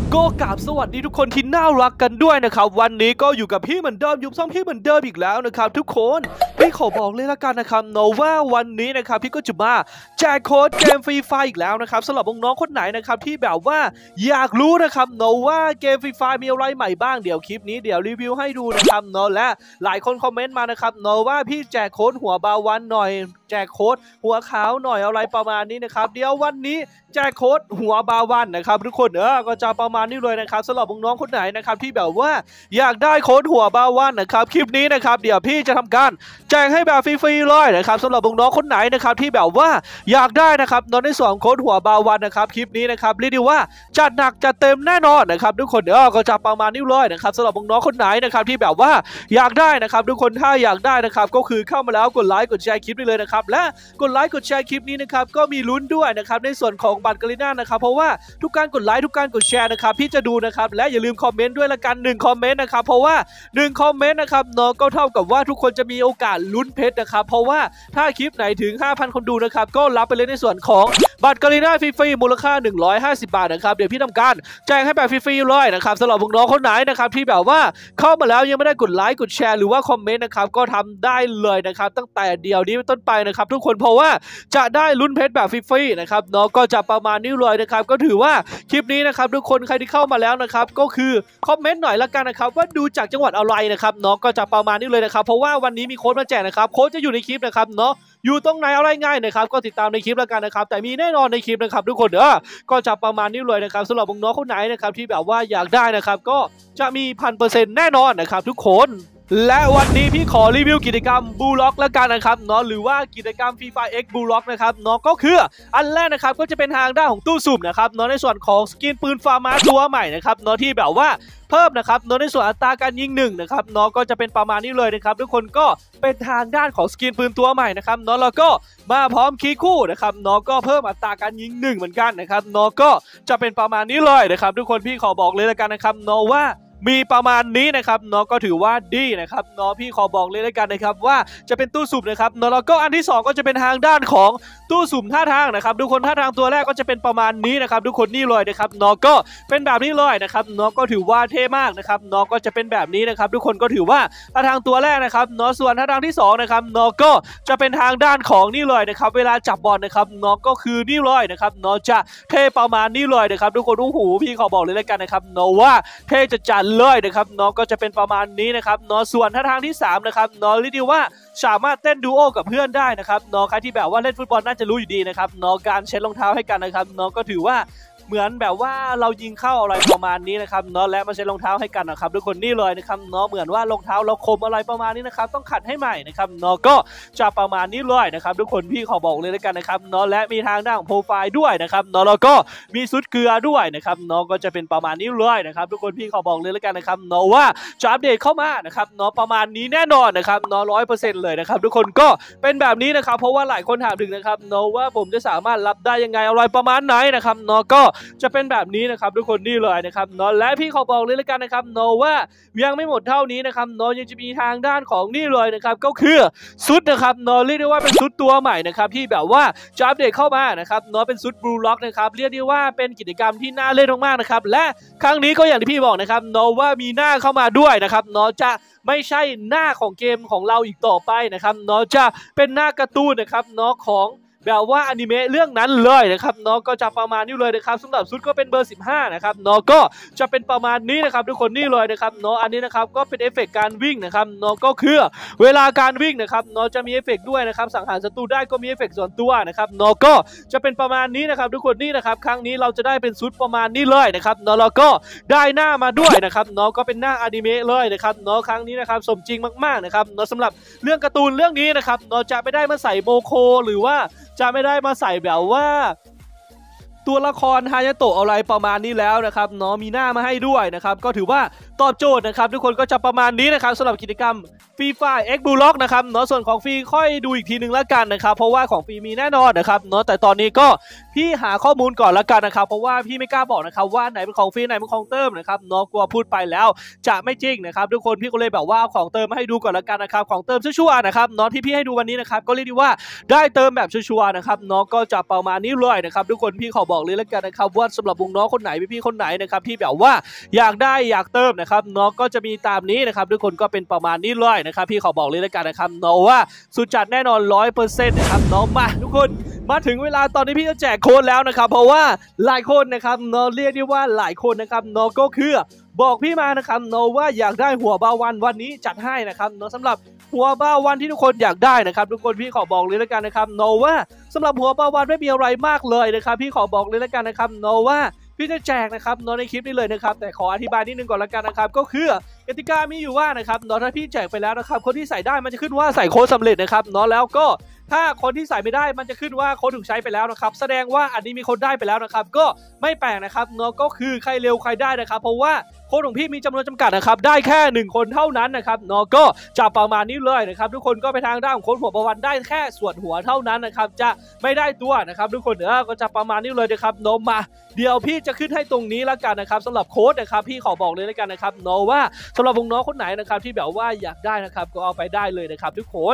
ก็กราบสวัสดีทุกคนที่น่ารักกันด้วยนะครับวันนี้ก็อยู่กับพี่เหมือนเดิมยุบซ่องพี่เหมือนเดิมอีกแล้วนะครับทุกคนพี่ขอบอกเลยละกันนะครับเนาะว่าวันนี้นะครับพี่ก็จะมาแจกโค้ดเกมฟรีไฟอีกแล้วนะครับสำหรับน้องๆคนไหนนะครับที่แบบว่าอยากรู้นะครับเนาะว่าเกมฟรีไฟมีอะไรใหม่บ้างเดี๋ยวคลิปนี้เดี๋ยวรีวิวให้ดูนะครับเนาะและหลายคนคอมเมนต์มานะครับเนาะว่าพี่แจกโค้ดหัวบาวันหน่อยแจกโค้ดหัวขาวหน่อยอะไรประมาณนี้นะครับเดี๋ยววันนี้แจกโค้ดหัวบาวันนะครับทุกคนก็จะประมาณนี้เลยนะครับสำหรับน้องๆคนไหนนะครับที่แบบว่าอยากได้โค้ดหัวบาวันนะครับคลิปนี้นะครับเดี๋ยวพี่จะทำการแจกให้แบบฟรีๆเลยนะครับสำหรับน้องๆคนไหนนะครับที่แบบว่าอยากได้นะครับในส่วนโค้ดหัวบาวันนะครับคลิปนี้นะครับเรียกได้ว่าจัดหนักจัดเต็มแน่นอนนะครับทุกคนก็จะประมาณนี้เลยนะครับสำหรับน้องๆคนไหนนะครับที่แบบว่าอยากได้นะครับทุกคนถ้าอยากได้นะครับก็คือเข้ามาแล้วกดไลค์กดแชร์คลิปนี้เลยนะครับและกดไลค์กดแชร์คลิปนี้นะครับก็มีลุ้นด้วยนะครับในส่วนของบัตรกาลิน่านะครับเพราะว่าทุกการกดไลค์ทุกการกดแชร์นะครับพี่จะดูนะครับและอย่าลืมคอมเมนต์ด้วยละกัน1คอมเมนต์นะครับเพราะว่า1คอมเมนต์นะครับเนาะก็เท่ากับว่าทุกคนจะมีโอกาสลุ้นเพชรนะครับเพราะว่าถ้าคลิปไหนถึง 5,000 คนดูนะครับก็รับไปเลยในส่วนของบัตรกาลิน่าฟรีๆมูลค่า150 บาทนะครับเดี๋ยวพี่ทำการแจ้งให้แบบฟรีๆเลยนะครับสำหรับน้องๆคนไหนนะครับที่แบบว่าเข้ามาแล้วยังไม่ได้กดไลค์กดแชร์หรือว่าคอมเมนต์นะครับก็ทำได้เลยนะครับตั้งแต่เดี๋ยวนี้เป็นต้นไปนะครับทุกคนเพราะว่าจะได้ลุ้นเพชรแบบฟรีๆนะครับเนาะก็จะประมาณนี้เลยนะครับก็ถือว่าคลิปนี้นะครับทุกคนใครที่เข้ามาแล้วนะครับก็คือคอมเมนต์หน่อยละกันนะครับว่าดูจากจังหวัดอะไรนะครับเนาะก็จะประมาณนี้เลยนะครับเพราะว่าวันนี้มีโค้ดมาแจกนะครับโค้ดจะอยู่ในคลิปนะครับเนาะอยู่ตรงไหนอะไรง่ายนะครับก็ติดตามในคลิปแล้วกันนะครับแต่มีแน่นอนในคลิปนะครับทุกคนก็จะประมาณนี้เลยนะครับสำหรับน้องๆคนไหนนะครับที่แบบว่าอยากได้นะครับก็จะมี 1,000% แน่นอนนะครับทุกคนและวันนี้พี่ขอรีวิวกิจกรรมบูล็อกแล้วกันนะครับเนาะหรือว่ากิจกรรม Free Fire X บูล็อกนะครับเนาะก็คืออันแรกนะครับก็จะเป็นทางด้านของตู้สุ่มนะครับเนาะในส่วนของสกินปืนฟาร์มาตัวใหม่นะครับเนาะที่แบบว่าเพิ่มนะครับเนาะในส่วนอัตราการยิง1นะครับเนาะก็จะเป็นประมาณนี้เลยนะครับทุกคนก็เป็นทางด้านของสกินปืนตัวใหม่นะครับเนาะแล้วก็มาพร้อมคีย์คู่นะครับเนาะก็เพิ่มอัตราการยิง1เหมือนกันนะครับเนาะก็จะเป็นประมาณนี้เลยนะครับทุกคนพี่ขอบอกเลยแล้วกันนะครับเนาะว่ามีประมาณนี้นะครับเนาะก็ถือว่าดีนะครับเนาะพี่ขอบอกเลยแล้วกันนะครับว่าจะเป็นตู้สุ่มนะครับเนาะแล้วก็อันที่2ก็จะเป็นทางด้านของตู้สุ่มท่าทางนะครับทุกคนท่าทางตัวแรกก็จะเป็นประมาณนี้นะครับทุกคนนี่เลยนะครับเนาะก็เป็นแบบนี้เลยนะครับเนาะก็ถือว่าเท่มากนะครับเนาะก็จะเป็นแบบนี้นะครับทุกคนก็ถือว่าท่าทางตัวแรกนะครับเนาะส่วนท่าทางที่2นะครับเนาะก็จะเป็นทางด้านของนี่เลยนะครับเวลาจับบอลนะครับเนาะก็คือนี่เลยนะครับเนาะจะเท่ประมาณนี้เลยนะครับทุกคนโอ้โหพี่ขอบอกเลยแล้วกันนะครับเนาะว่าเท่จะจัดเลยนะครับเนาะก็จะเป็นประมาณนี้นะครับเนาะส่วนท่าทางที่3นะครับเนาะเรียกได้ว่าสามารถเต้นดูโอกับเพื่อนได้นะครับเนาะใครที่แบบว่าเล่นฟุตบอลน่าจะรู้อยู่ดีนะครับเนาะการเช็ดรองเท้าให้กันนะครับเนาะก็ถือว่าเหมือนแบบว่าเรายิงเข้าอะไรประมาณนี้นะครับเนาะและมาเช็ดรองเท้าให้กันนะครับทุกคนนี่เลยนะครับเนาะเหมือนว่ารองเท้าเราคมอะไรประมาณนี้นะครับต้องขัดให้ใหม่นะครับเนาะก็จะประมาณนี้เลยนะครับทุกคนพี่ขอบอกเลยแล้วกันนะครับเนาะและมีทางด้านของโปรไฟล์ด้วยนะครับเนาะแล้วก็มีซุดเกลือด้วยนะครับเนาะก็จะเป็นประมาณนี้เลยนะครับทุกคนพี่ขอบอกเลยแล้วกันนะครับเนาะว่าจะอัปเดตเข้ามานะครับเนาะประมาณนี้แน่นอนนะครับเนาะ100%เลยนะครับทุกคนก็เป็นแบบนี้นะครับเพราะว่าหลายคนถามถึงนะครับเนาะว่าผมจะสามารถรับได้ยังไงอะไรประมาณไหนนะครับเนาะก็จะเป็นแบบนี้นะครับทุกคนนี่เลยนะครับเนาะและพี่ขอบอกเลยแล้วกันนะครับเนาะว่ายังไม่หมดเท่านี้นะครับเนาะยังจะมีทางด้านของนี่เลยนะครับก็คือซุดนะครับเนาะเรียกได้ว่าเป็นซุดตัวใหม่นะครับที่แบบว่าจะอัปเดตเข้ามานะครับเนาะเป็นซุดบลูล็อกนะครับเรียกได้ว่าเป็นกิจกรรมที่น่าเล่นมากๆนะครับและครั้งนี้ก็อย่างที่พี่บอกนะครับเนาะว่ามีหน้าเข้ามาด้วยนะครับเนาะจะไม่ใช่หน้าของเกมของเราอีกต่อไปนะครับเนาะจะเป็นหน้าการ์ตูนนะครับเนาะของแบบว่าอนิเมะเรื่องนั้นเลยนะครับเนาะก็จะประมาณนี้เลยนะครับสำหรับซุดก็เป็นเบอร์15นะครับเนาะก็จะเป็นประมาณนี้นะครับทุกคนนี่เลยนะครับเนาะอันนี้นะครับก็เป็นเอฟเฟกต์การวิ่งนะครับเนาะก็คือเวลาการวิ่งนะครับเนาะจะมีเอฟเฟกต์ด้วยนะครับสังหารศัตรูได้ก็มีเอฟเฟกต์ส่วนตัวนะครับเนาะก็จะเป็นประมาณนี้นะครับทุกคนนี่นะครับครั้งนี้เราจะได้เป็นซุดประมาณนี้เลยนะครับเนาะแล้วก็ได้หน้ามาด้วยนะครับเนาะก็เป็นหน้าอนิเมะเลยนะครับเนาะครั้งนี้นะครับสมจริงมากๆนะครับเนาะสำหรับเรื่องการ์ตูนเรื่องนี้นะครับเนาะจะไม่ได้มาใส่โมโคหรือว่าจะไม่ได้มาใส่แบบว่าตัวละครฮายาโตะอะไรประมาณนี้แล้วนะครับเนาะมีหน้ามาให้ด้วยนะครับก็ถือว่าตอบโจทย์นะครับทุกคนก็จะประมาณนี้นะครับสำหรับกิจกรรมฟรีไฟล์ X Blue Lock นะครับเนาะส่วนของฟรีค่อยดูอีกทีนึงแล้วกันนะครับเพราะว่าของฟรีมีแน่นอนนะครับเนาะแต่ตอนนี้ก็พี่หาข้อมูลก่อนแล้วกันนะครับเพราะว่าพี่ไม่กล้าบอกนะครับว่าไหนเป็นของฟรีไหนเป็นของเติมนะครับเนาะกลัวพูดไปแล้วจะไม่จริงนะครับทุกคนพี่ก็เลยแบบว่าของเติมมาให้ดูก่อนแล้วกันนะครับของเติมชัวร์ๆนะครับเนาะที่พี่ให้ดูวันนี้นะครับก็เรียกได้ว่าได้เติมแบบชัวร์ๆนะครับเนาะก็จะประมาณนี้เลยนะครับทุกคนพี่ขอบอกเลยแล้วกันนะครับว่าสำหรับวงน้องคนไหนพี่คนไหนนะครับที่แบบว่าอยากได้อยากเติมนะครับเนาะก็จะมีตามนี้นะครับทุกคนก็เป็นประมาณนี้เลยนะครับพี่ขอบอกเลยแล้วกันนะครับเนาะว่าสุดจัดแน่นอน 100% นะครับเนาะมาทุกคนมาถึงเวลาตอนนี้พี่จะแจกโค้ดแล้วนะครับเพราะว่าหลายคนนะครับเนาะเรียกได้ว่าหลายคนนะครับเนาะก็คือบอกพี่มานะครับเนาะว่าอยากได้หัวบาวันนี้จัดให้นะครับเนาะสำหรับหัวบาวันที่ทุกคนอยากได้นะครับทุกคนพี่ขอบอกเลยแล้วกันนะครับเนาะว่าสำหรับหัวบาวันไม่มีอะไรมากเลยนะครับพี่ขอบอกเลยแล้วกันนะครับเนาะว่าพี่จะแจกนะครับเนาะในคลิปนี้เลยนะครับแต่ขออธิบายนิดนึงก่อนละกันนะครับก็คือกติกามีอยู่ว่านะครับเนาะถ้าพี่แจกไปแล้วนะครับคนที่ใส่ได้มันจะขึ้นว่าใส่โค้ดสำเร็จนะครับเนาะแล้วก็ถ้าคนที่ใส่ไม่ได้มันจะขึ้นว่าโค้ดถูกใช้ไปแล้วนะครับแสดงว่าอันนี้มีคนได้ไปแล้วนะครับก็ไม่แปลกนะครับเนาะก็คือใครเร็วใครได้นะครับเพราะว่าโค้ดของพี่มีจำนวนจำกัดนะครับได้แค่1คนเท่านั้นนะครับเนาะก็จะประมาณนี้เลยนะครับทุกคนก็ไปทางด้านของโค้ดหัวประวันได้แค่ส่วนหัวเท่านั้นนะครับจะไม่ได้ตัวนะครับทุกคนก็จะประมาณนี้เลยนะครับเนาะมาเดี๋ยวพี่จะขึ้นให้ตรงนี้แล้วกันนะครับสำหรับโค้ดนะครับพี่ขอบอกเลยแล้วกันนะครับเนาะว่าสำหรับวงน้องคนไหนนะครับที่แบบว่าอยากได้นะครับก็เอาไปได้เลยนะครับทุกคน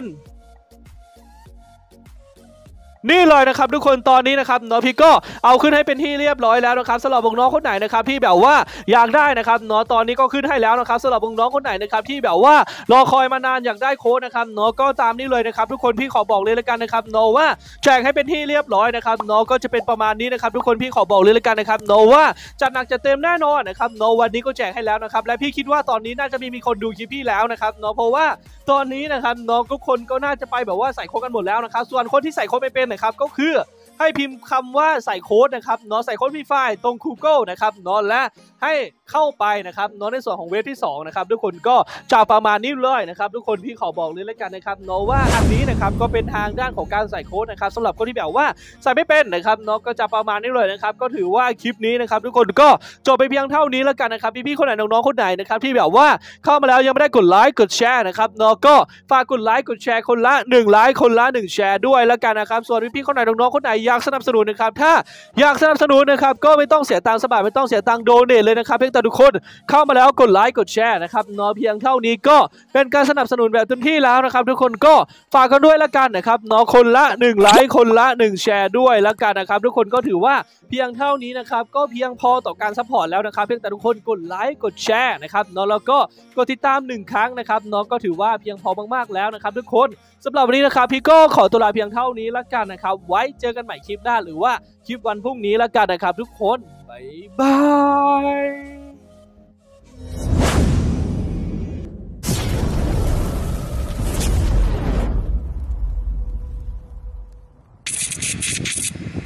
นี่เลยนะครับทุกคนตอนนี้นะครับเนาะพี่ก็เอาขึ้นให้เป็นที่เรียบร้อยแล้วนะครับสำหรับวงน้องคนไหนนะครับที่แบบว่าอยากได้นะครับเนาะตอนนี้ก็ขึ้นให้แล้วนะครับสำหรับวงน้องคนไหนนะครับที่แบบว่ารอคอยมานานอยากได้โค้ดนะครับเนาะก็ตามนี้เลยนะครับทุกคนพี่ขอบอกเลยแล้วกันนะครับเนาะว่าแจกให้เป็นที่เรียบร้อยนะครับเนาะก็จะเป็นประมาณนี้นะครับทุกคนพี่ขอบอกเลยแล้วกันนะครับเนาะว่าจัดหนักจัดเต็มแน่นอนนะครับเนาะวันนี้ก็แจกให้แล้วนะครับและพี่คิดว่าตอนนี้น่าจะมีคนดูคลิปพี่แล้วนะครับเนาะเพราะว่าตอนนี้นะครับเนาะทุกคนก็น่าจะไปแบบว่าใส่โค้ดกันหมดแล้วนะครับส่วนคนที่ใส่โค้ดไม่เป็นนะครับก็คือให้พิมพ์คำว่าใส่โค้ดนะครับเนาะใส่โค้ดฟรีไฟล์ตรง Google นะครับเนาะและให้เข้าไปนะครับเนาะในส่วนของเว็บที่2นะครับทุกคนก็จะประมาณนี้เลยนะครับทุกคนพี่ขอบอกเลยแล้วกันนะครับเนาะว่าอันนี้นะครับก็เป็นทางด้านของการใส่โค้ดนะครับสำหรับคนที่แบบว่าใส่ไม่เป็นนะครับเนาะก็จะประมาณนี้เลยนะครับก็ถือว่าคลิปนี้นะครับทุกคนก็จบไปเพียงเท่านี้แล้วกันนะครับพี่ๆคนไหนน้องๆคนไหนนะครับที่แบบว่าเข้ามาแล้วยังไม่ได้กดไลค์กดแชร์นะครับเนาะก็ฝากกดไลค์กดแชร์คนละ1ไลค์คนละ1แชร์ด้วยแล้วกันนะครับส่วนพี่ๆคนไหนน้องๆคนไหนอยากสนับสนุนนะครับถ้าอยากสนับสนุนนะครับก็ไม่ต้องเสียตังค์สบายไม่ต้องเสียตังค์โดเนทเลยนะครับเพียงแต่ทุกคนเข้ามาแล้วกดไลค์กดแชร์นะครับเนาะเพียงเท่านี้ก็เป็นการสนับสนุนแบบเต็มที่แล้วนะครับทุกคนก็ฝากกันด้วยแล้วกันนะครับเนาะคนละ1ไลค์คนละ1แชร์ด้วยแล้วกันนะครับทุกคนก็ถือว่าเพียงเท่านี้นะครับก็เพียงพอต่อการซัพพอร์ตแล้วนะครับเพียงแต่ทุกคนกดไลค์กดแชร์นะครับเนาะแล้วก็กดติดตาม1ครั้งนะครับเนาะก็ถือว่าเพียงพอมากๆแล้วนะครับทุกคนสำหรับวันนี้นะครับพี่ก็ขอตัวลาเพียงเท่านี้แล้วกันนะครับไว้เจอกันใหม่คลิปหน้าหรือว่าคลิปวันพรุ่งนี้แล้วกันนะครับทุกคนบ๊ายบาย